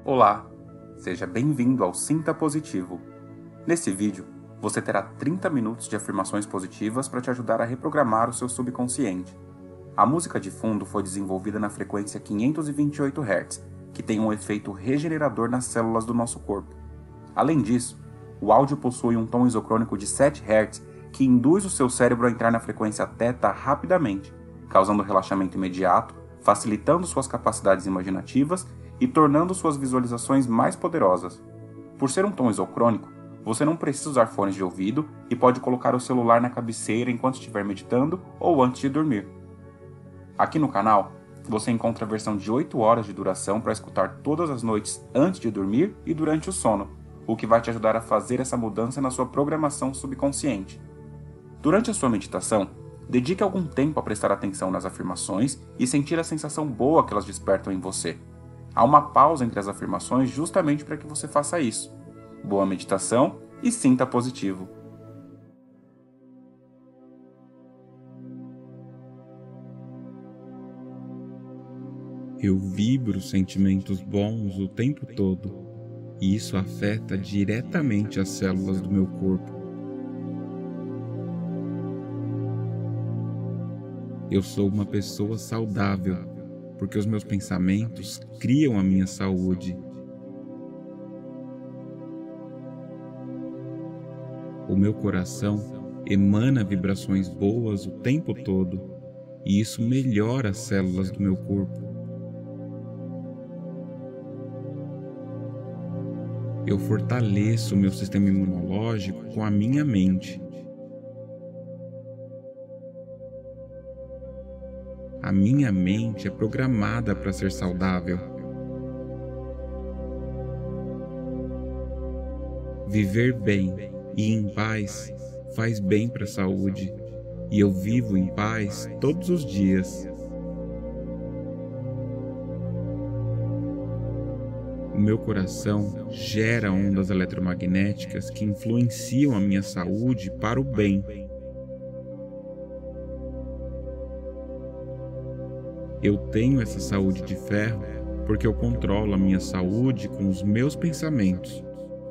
Olá, seja bem-vindo ao Sinta Positivo. Nesse vídeo, você terá 30 minutos de afirmações positivas para te ajudar a reprogramar o seu subconsciente. A música de fundo foi desenvolvida na frequência 528 Hz, que tem um efeito regenerador nas células do nosso corpo. Além disso, o áudio possui um tom isocrônico de 7 Hz que induz o seu cérebro a entrar na frequência θ rapidamente, causando relaxamento imediato, facilitando suas capacidades imaginativas e tornando suas visualizações mais poderosas. Por ser um tom isocrônico, você não precisa usar fones de ouvido e pode colocar o celular na cabeceira enquanto estiver meditando ou antes de dormir. Aqui no canal, você encontra a versão de 8 horas de duração para escutar todas as noites antes de dormir e durante o sono, o que vai te ajudar a fazer essa mudança na sua programação subconsciente. Durante a sua meditação, dedique algum tempo a prestar atenção nas afirmações e sentir a sensação boa que elas despertam em você. Há uma pausa entre as afirmações justamente para que você faça isso. Boa meditação e sinta positivo. Eu vibro sentimentos bons o tempo todo, e isso afeta diretamente as células do meu corpo. Eu sou uma pessoa saudável, porque os meus pensamentos criam a minha saúde. O meu coração emana vibrações boas o tempo todo, e isso melhora as células do meu corpo. Eu fortaleço o meu sistema imunológico com a minha mente. A minha mente é programada para ser saudável. Viver bem e em paz faz bem para a saúde, e eu vivo em paz todos os dias. O meu coração gera ondas eletromagnéticas que influenciam a minha saúde para o bem. Eu tenho essa saúde de ferro porque eu controlo a minha saúde com os meus pensamentos.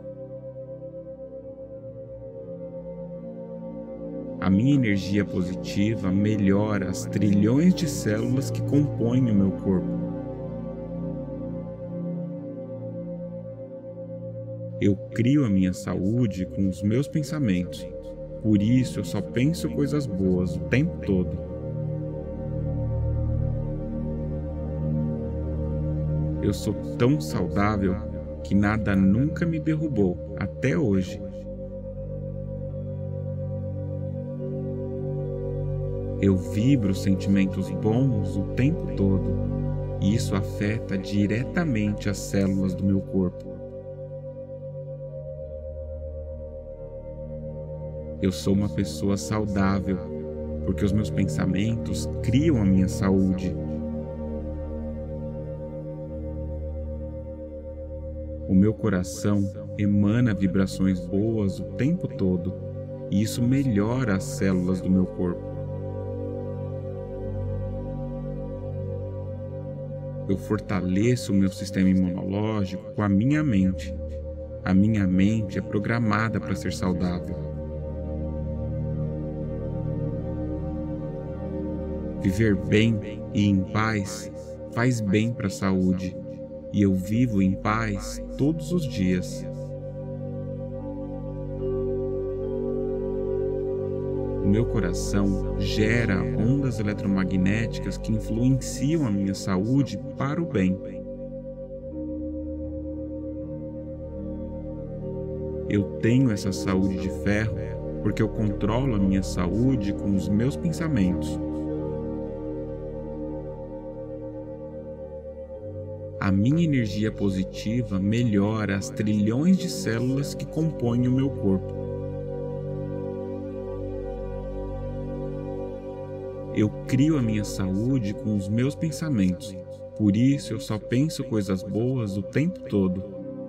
A minha energia positiva melhora as trilhões de células que compõem o meu corpo. Eu crio a minha saúde com os meus pensamentos, por isso eu só penso coisas boas o tempo todo. Eu sou tão saudável que nada nunca me derrubou até hoje. Eu vibro sentimentos bons o tempo todo, e isso afeta diretamente as células do meu corpo. Eu sou uma pessoa saudável, porque os meus pensamentos criam a minha saúde. O meu coração emana vibrações boas o tempo todo, e isso melhora as células do meu corpo. Eu fortaleço o meu sistema imunológico com a minha mente. A minha mente é programada para ser saudável. Viver bem e em paz faz bem para a saúde, e eu vivo em paz todos os dias. O meu coração gera ondas eletromagnéticas que influenciam a minha saúde para o bem. Eu tenho essa saúde de ferro porque eu controlo a minha saúde com os meus pensamentos. A minha energia positiva melhora as trilhões de células que compõem o meu corpo. Eu crio a minha saúde com os meus pensamentos, por isso eu só penso coisas boas o tempo todo.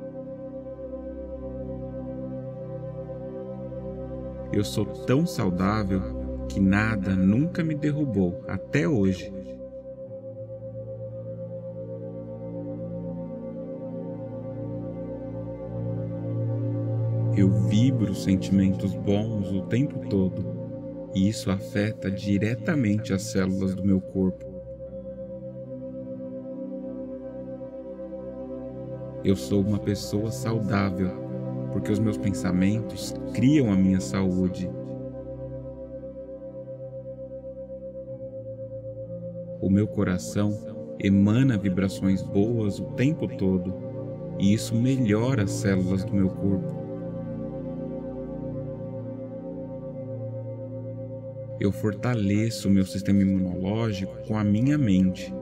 Eu sou tão saudável que nada nunca me derrubou até hoje. Eu vibro sentimentos bons o tempo todo, e isso afeta diretamente as células do meu corpo. Eu sou uma pessoa saudável, porque os meus pensamentos criam a minha saúde. O meu coração emana vibrações boas o tempo todo, e isso melhora as células do meu corpo. Eu fortaleço o meu sistema imunológico com a minha mente.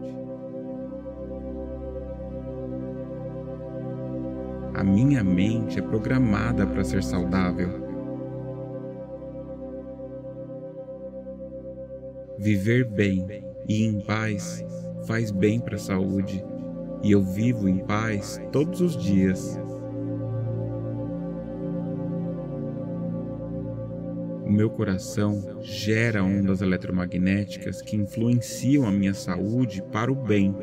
A minha mente é programada para ser saudável. Viver bem e em paz faz bem para a saúde, e eu vivo em paz todos os dias. O meu coração gera ondas eletromagnéticas que influenciam a minha saúde para o bem.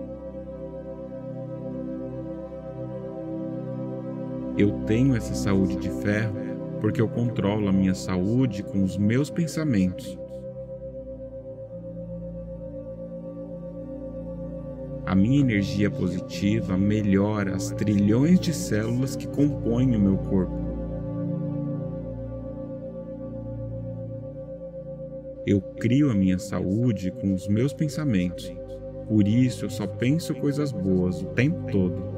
Eu tenho essa saúde de ferro porque eu controlo a minha saúde com os meus pensamentos. A minha energia positiva melhora as trilhões de células que compõem o meu corpo. Eu crio a minha saúde com os meus pensamentos, por isso eu só penso coisas boas o tempo todo.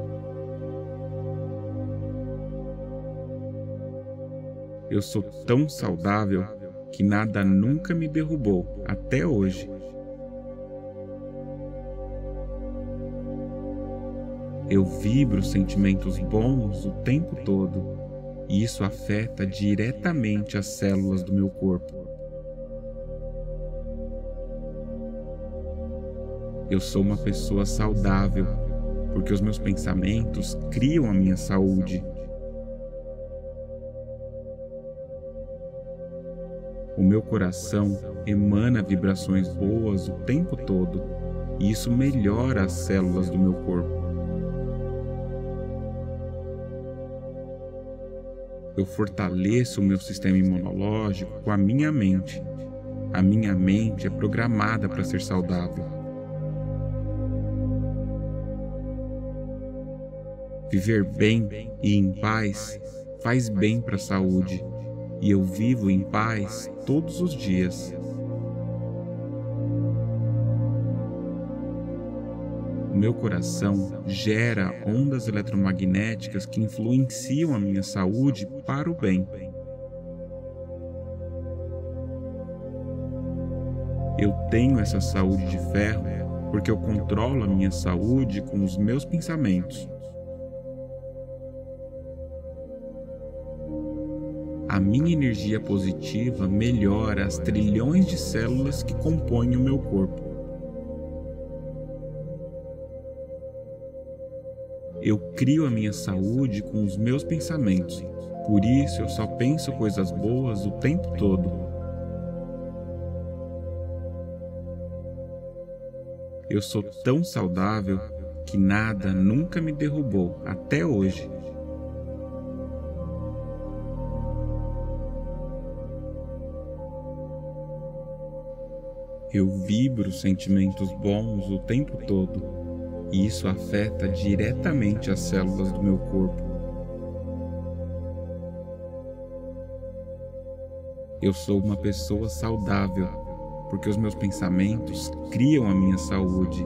Eu sou tão saudável que nada nunca me derrubou até hoje. Eu vibro sentimentos bons o tempo todo, e isso afeta diretamente as células do meu corpo. Eu sou uma pessoa saudável, porque os meus pensamentos criam a minha saúde. O meu coração emana vibrações boas o tempo todo, e isso melhora as células do meu corpo. Eu fortaleço o meu sistema imunológico com a minha mente. A minha mente é programada para ser saudável. Viver bem e em paz faz bem para a saúde, e eu vivo em paz todos os dias. O meu coração gera ondas eletromagnéticas que influenciam a minha saúde para o bem. Eu tenho essa saúde de ferro porque eu controlo a minha saúde com os meus pensamentos. A minha energia positiva melhora as trilhões de células que compõem o meu corpo. Eu crio a minha saúde com os meus pensamentos, por isso eu só penso coisas boas o tempo todo. Eu sou tão saudável que nada nunca me derrubou até hoje. Eu vibro sentimentos bons o tempo todo, e isso afeta diretamente as células do meu corpo. Eu sou uma pessoa saudável, porque os meus pensamentos criam a minha saúde.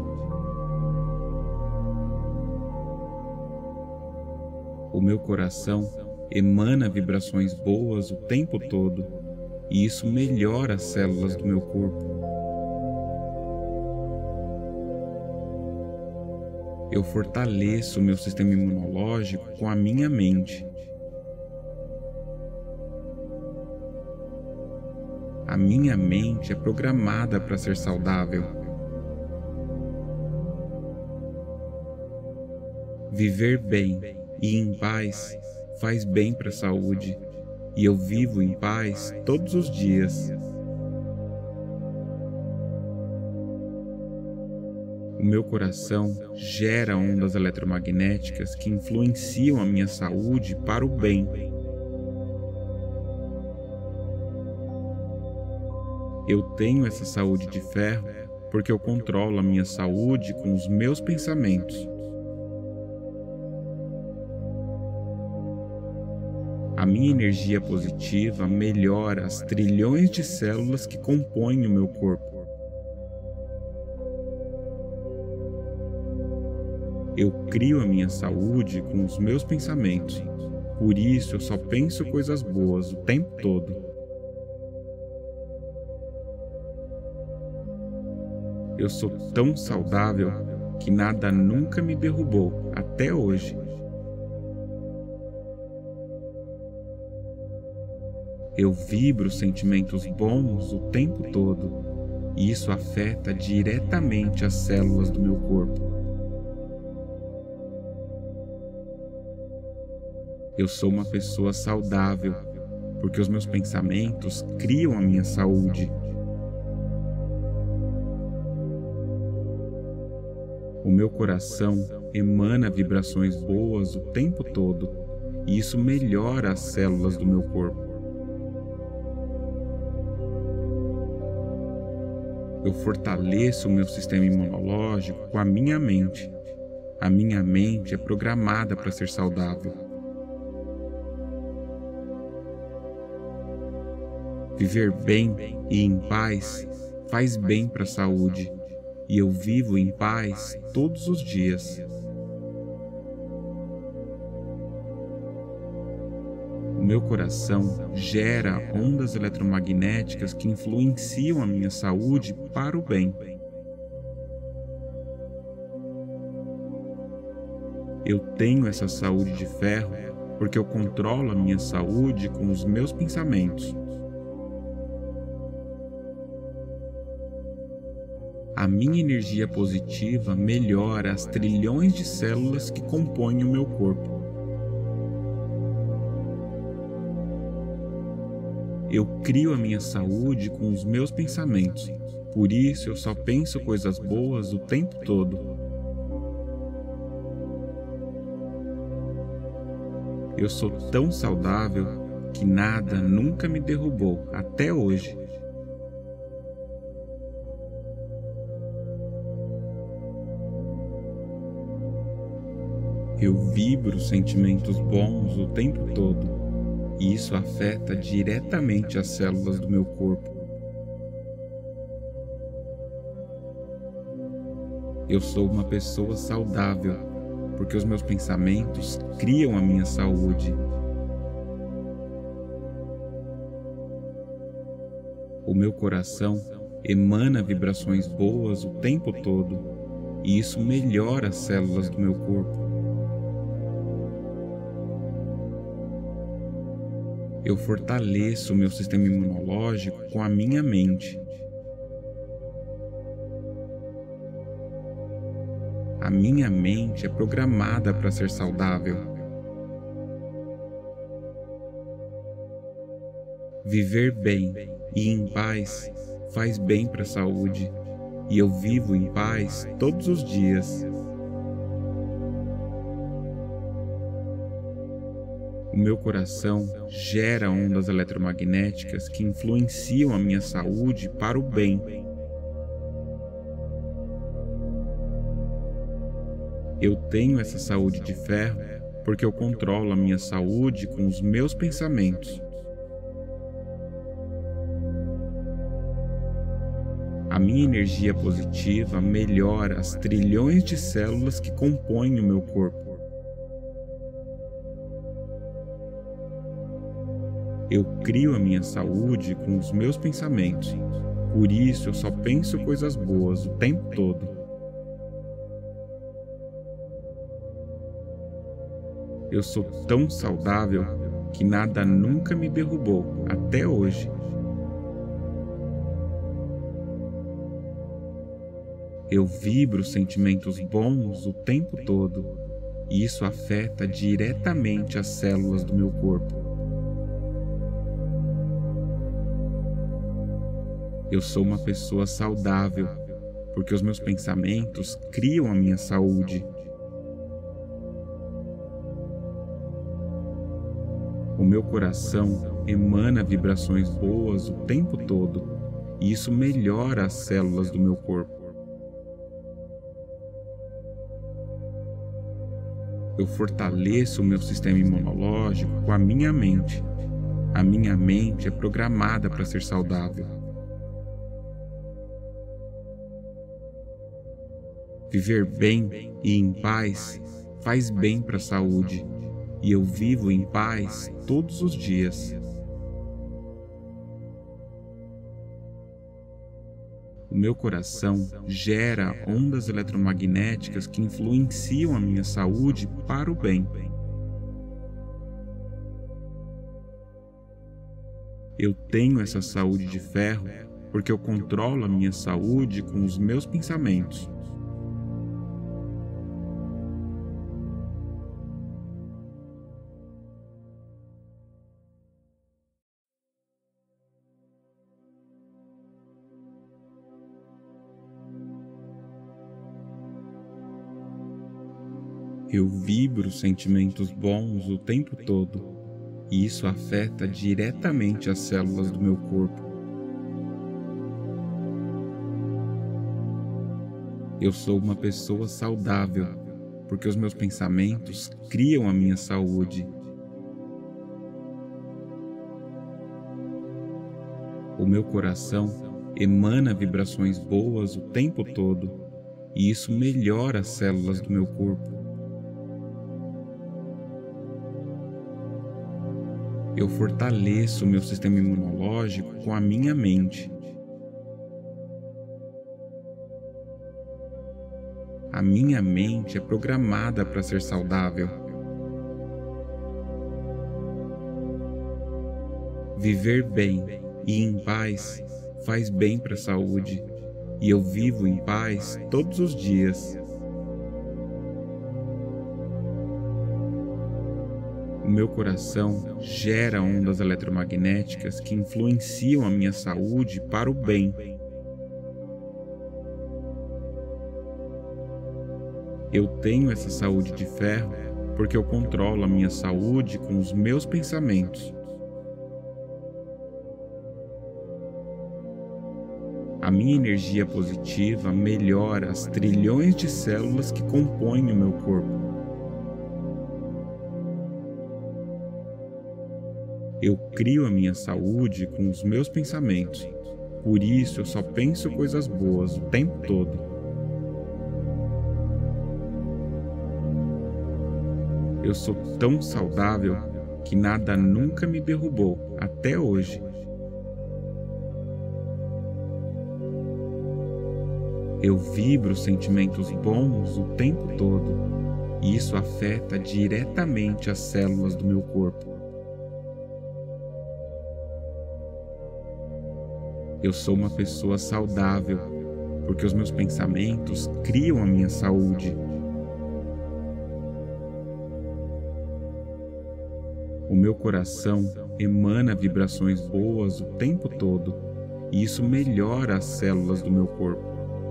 O meu coração emana vibrações boas o tempo todo, e isso melhora as células do meu corpo. Eu fortaleço o meu sistema imunológico com a minha mente. A minha mente é programada para ser saudável. Viver bem e em paz faz bem para a saúde, e eu vivo em paz todos os dias. O meu coração gera ondas eletromagnéticas que influenciam a minha saúde para o bem. Eu tenho essa saúde de ferro porque eu controlo a minha saúde com os meus pensamentos. A minha energia positiva melhora as trilhões de células que compõem o meu corpo. Eu crio a minha saúde com os meus pensamentos. Por isso eu só penso coisas boas o tempo todo. Eu sou tão saudável que nada nunca me derrubou até hoje. Eu vibro sentimentos bons o tempo todo, e isso afeta diretamente as células do meu corpo. Eu sou uma pessoa saudável, porque os meus pensamentos criam a minha saúde. O meu coração emana vibrações boas o tempo todo, e isso melhora as células do meu corpo. Eu fortaleço o meu sistema imunológico com a minha mente. A minha mente é programada para ser saudável. Viver bem e em paz faz bem para a saúde, e eu vivo em paz todos os dias. O meu coração gera ondas eletromagnéticas que influenciam a minha saúde para o bem. Eu tenho essa saúde de ferro porque eu controlo a minha saúde com os meus pensamentos. A minha energia positiva melhora as trilhões de células que compõem o meu corpo. Eu crio a minha saúde com os meus pensamentos, por isso eu só penso coisas boas o tempo todo. Eu sou tão saudável que nada nunca me derrubou até hoje. Eu vibro sentimentos bons o tempo todo, e isso afeta diretamente as células do meu corpo. Eu sou uma pessoa saudável, porque os meus pensamentos criam a minha saúde. O meu coração emana vibrações boas o tempo todo, e isso melhora as células do meu corpo. Eu fortaleço o meu sistema imunológico com a minha mente. A minha mente é programada para ser saudável. Viver bem e em paz faz bem para a saúde, e eu vivo em paz todos os dias. O meu coração gera ondas eletromagnéticas que influenciam a minha saúde para o bem. Eu tenho essa saúde de ferro porque eu controlo a minha saúde com os meus pensamentos. A minha energia positiva melhora as trilhões de células que compõem o meu corpo. Eu crio a minha saúde com os meus pensamentos, por isso eu só penso coisas boas o tempo todo. Eu sou tão saudável que nada nunca me derrubou até hoje. Eu vibro sentimentos bons o tempo todo, e isso afeta diretamente as células do meu corpo. Eu sou uma pessoa saudável, porque os meus pensamentos criam a minha saúde. O meu coração emana vibrações boas o tempo todo, e isso melhora as células do meu corpo. Eu fortaleço o meu sistema imunológico com a minha mente. A minha mente é programada para ser saudável. Viver bem e em paz faz bem para a saúde, e eu vivo em paz todos os dias. O meu coração gera ondas eletromagnéticas que influenciam a minha saúde para o bem. Eu tenho essa saúde de ferro porque eu controlo a minha saúde com os meus pensamentos. Eu vibro sentimentos bons o tempo todo, e isso afeta diretamente as células do meu corpo. Eu sou uma pessoa saudável, porque os meus pensamentos criam a minha saúde. O meu coração emana vibrações boas o tempo todo, e isso melhora as células do meu corpo. Eu fortaleço o meu sistema imunológico com a minha mente. A minha mente é programada para ser saudável. Viver bem e em paz faz bem para a saúde, e eu vivo em paz todos os dias. O meu coração gera ondas eletromagnéticas que influenciam a minha saúde para o bem. Eu tenho essa saúde de ferro porque eu controlo a minha saúde com os meus pensamentos. A minha energia positiva melhora as trilhões de células que compõem o meu corpo. Eu crio a minha saúde com os meus pensamentos, por isso eu só penso coisas boas o tempo todo. Eu sou tão saudável que nada nunca me derrubou até hoje. Eu vibro sentimentos bons o tempo todo, e isso afeta diretamente as células do meu corpo. Eu sou uma pessoa saudável, porque os meus pensamentos criam a minha saúde. O meu coração emana vibrações boas o tempo todo, e isso melhora as células do meu corpo.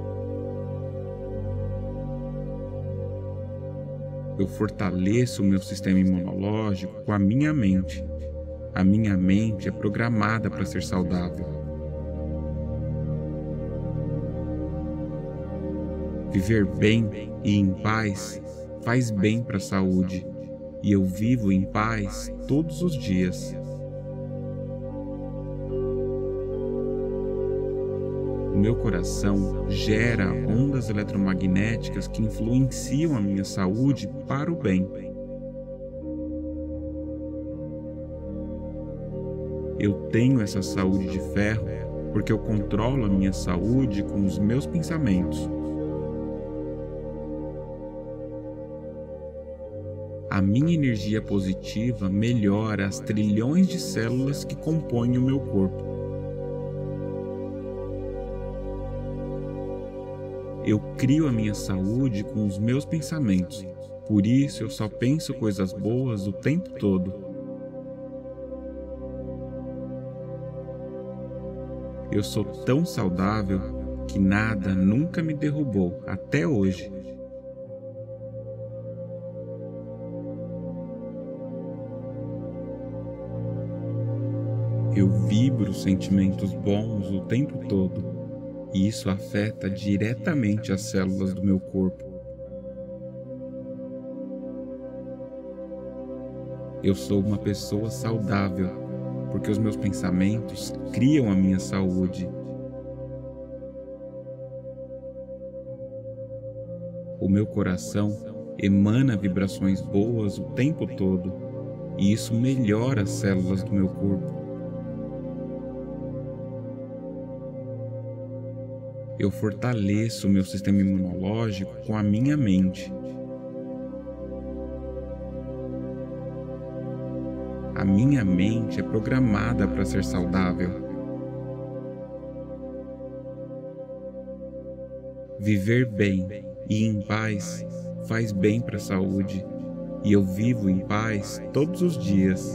Eu fortaleço o meu sistema imunológico com a minha mente. A minha mente é programada para ser saudável. Viver bem e em paz faz bem para a saúde, e eu vivo em paz todos os dias. O meu coração gera ondas eletromagnéticas que influenciam a minha saúde para o bem. Eu tenho essa saúde de ferro porque eu controlo a minha saúde com os meus pensamentos. A minha energia positiva melhora as trilhões de células que compõem o meu corpo. Eu crio a minha saúde com os meus pensamentos, por isso eu só penso coisas boas o tempo todo. Eu sou tão saudável que nada nunca me derrubou até hoje. Eu vibro sentimentos bons o tempo todo, e isso afeta diretamente as células do meu corpo. Eu sou uma pessoa saudável, porque os meus pensamentos criam a minha saúde. O meu coração emana vibrações boas o tempo todo, e isso melhora as células do meu corpo. Eu fortaleço o meu sistema imunológico com a minha mente. A minha mente é programada para ser saudável. Viver bem e em paz faz bem para a saúde, e eu vivo em paz todos os dias.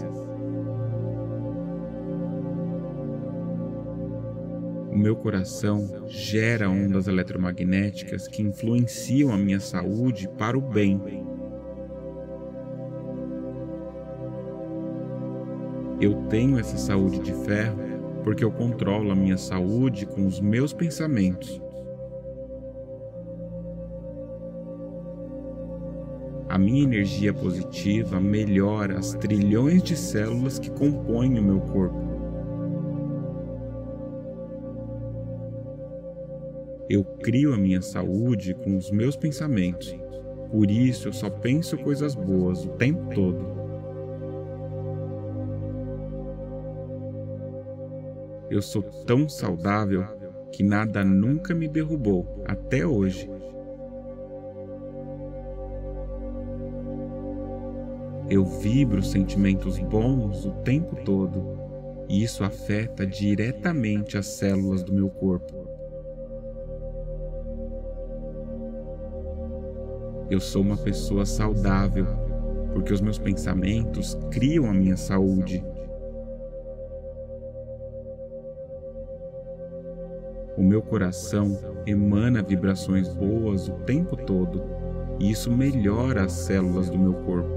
O meu coração gera ondas eletromagnéticas que influenciam a minha saúde para o bem. Eu tenho essa saúde de ferro porque eu controlo a minha saúde com os meus pensamentos. A minha energia positiva melhora as trilhões de células que compõem o meu corpo. Eu crio a minha saúde com os meus pensamentos, por isso eu só penso coisas boas o tempo todo. Eu sou tão saudável que nada nunca me derrubou até hoje. Eu vibro sentimentos bons o tempo todo, e isso afeta diretamente as células do meu corpo. Eu sou uma pessoa saudável, porque os meus pensamentos criam a minha saúde. O meu coração emana vibrações boas o tempo todo, e isso melhora as células do meu corpo.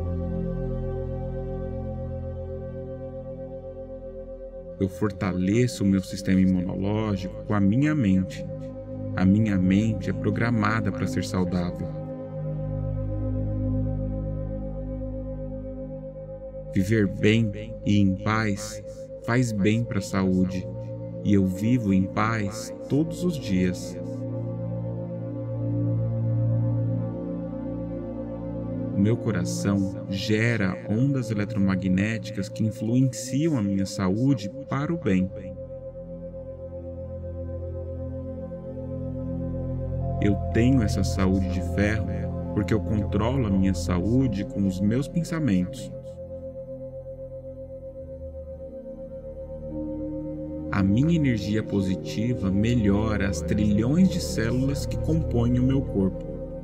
Eu fortaleço o meu sistema imunológico com a minha mente. A minha mente é programada para ser saudável. Viver bem e em paz faz bem para a saúde, e eu vivo em paz todos os dias. O meu coração gera ondas eletromagnéticas que influenciam a minha saúde para o bem. Eu tenho essa saúde de ferro porque eu controlo a minha saúde com os meus pensamentos. A minha energia positiva melhora as trilhões de células que compõem o meu corpo.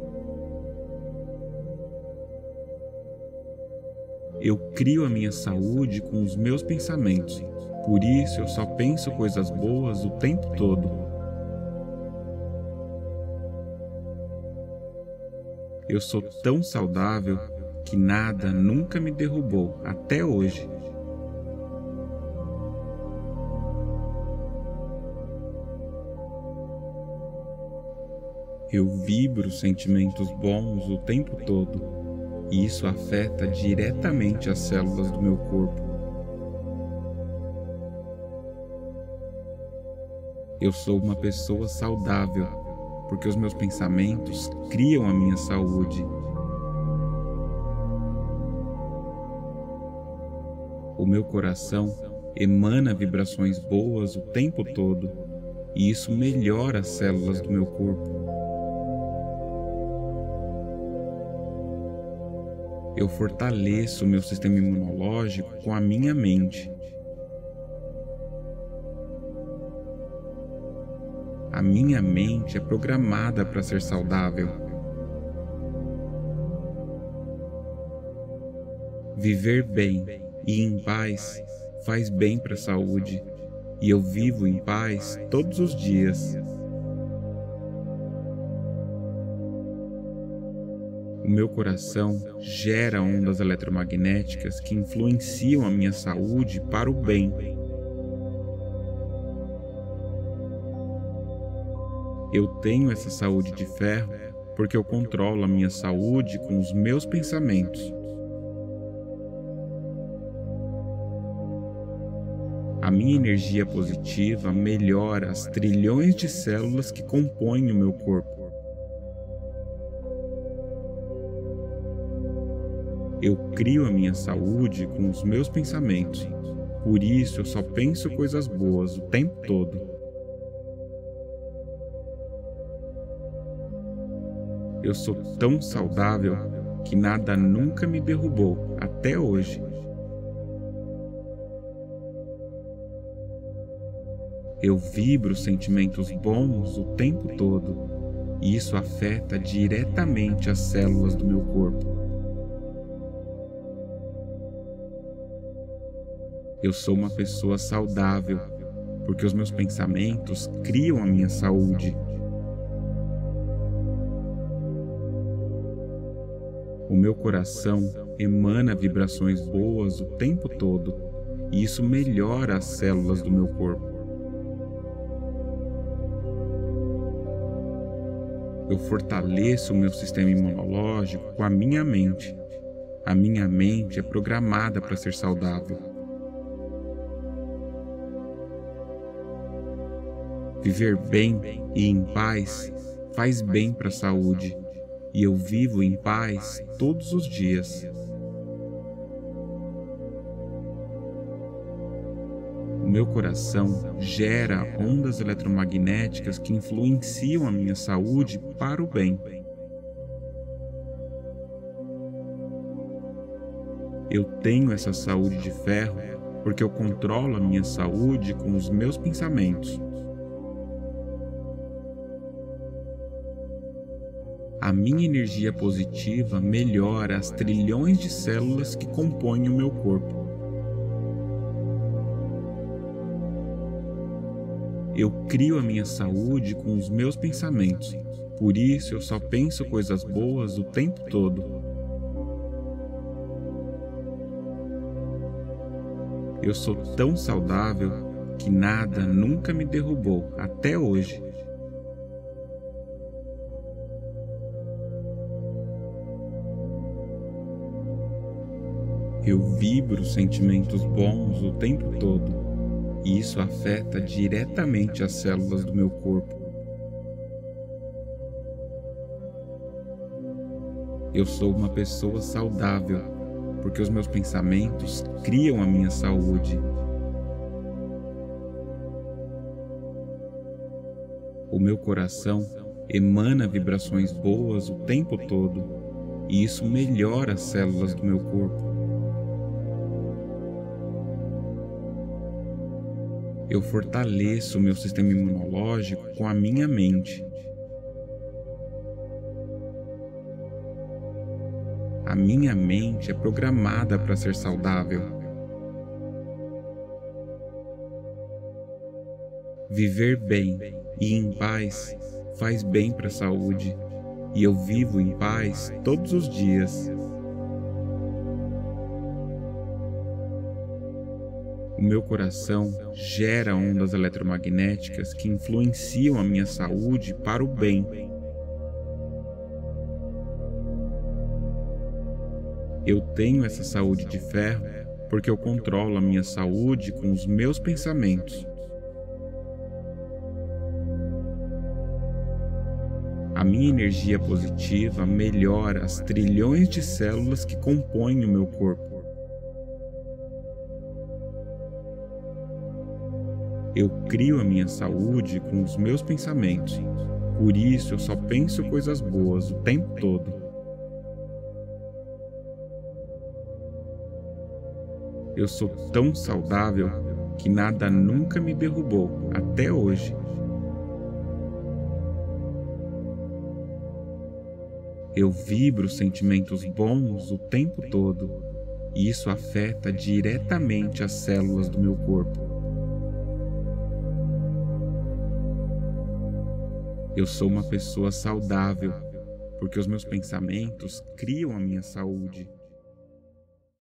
Eu crio a minha saúde com os meus pensamentos, por isso eu só penso coisas boas o tempo todo. Eu sou tão saudável que nada nunca me derrubou até hoje. Eu vibro sentimentos bons o tempo todo, e isso afeta diretamente as células do meu corpo. Eu sou uma pessoa saudável, porque os meus pensamentos criam a minha saúde. O meu coração emana vibrações boas o tempo todo, e isso melhora as células do meu corpo. Eu fortaleço o meu sistema imunológico com a minha mente. A minha mente é programada para ser saudável. Viver bem e em paz faz bem para a saúde, e eu vivo em paz todos os dias. O meu coração gera ondas eletromagnéticas que influenciam a minha saúde para o bem. Eu tenho essa saúde de ferro porque eu controlo a minha saúde com os meus pensamentos. A minha energia positiva melhora as trilhões de células que compõem o meu corpo. Eu crio a minha saúde com os meus pensamentos, por isso eu só penso coisas boas o tempo todo. Eu sou tão saudável que nada nunca me derrubou até hoje. Eu vibro sentimentos bons o tempo todo, e isso afeta diretamente as células do meu corpo. Eu sou uma pessoa saudável, porque os meus pensamentos criam a minha saúde. O meu coração emana vibrações boas o tempo todo, e isso melhora as células do meu corpo. Eu fortaleço o meu sistema imunológico com a minha mente. A minha mente é programada para ser saudável. Viver bem e em paz faz bem para a saúde, e eu vivo em paz todos os dias. O meu coração gera ondas eletromagnéticas que influenciam a minha saúde para o bem. Eu tenho essa saúde de ferro porque eu controlo a minha saúde com os meus pensamentos. A minha energia positiva melhora as trilhões de células que compõem o meu corpo. Eu crio a minha saúde com os meus pensamentos, por isso eu só penso coisas boas o tempo todo. Eu sou tão saudável que nada nunca me derrubou até hoje. Eu vibro sentimentos bons o tempo todo, e isso afeta diretamente as células do meu corpo. Eu sou uma pessoa saudável, porque os meus pensamentos criam a minha saúde. O meu coração emana vibrações boas o tempo todo, e isso melhora as células do meu corpo. Eu fortaleço o meu sistema imunológico com a minha mente. A minha mente é programada para ser saudável. Viver bem e em paz faz bem para a saúde, e eu vivo em paz todos os dias. O meu coração gera ondas eletromagnéticas que influenciam a minha saúde para o bem. Eu tenho essa saúde de ferro porque eu controlo a minha saúde com os meus pensamentos. A minha energia positiva melhora as trilhões de células que compõem o meu corpo. Eu crio a minha saúde com os meus pensamentos, por isso eu só penso coisas boas o tempo todo. Eu sou tão saudável que nada nunca me derrubou até hoje. Eu vibro sentimentos bons o tempo todo, e isso afeta diretamente as células do meu corpo. Eu sou uma pessoa saudável, porque os meus pensamentos criam a minha saúde.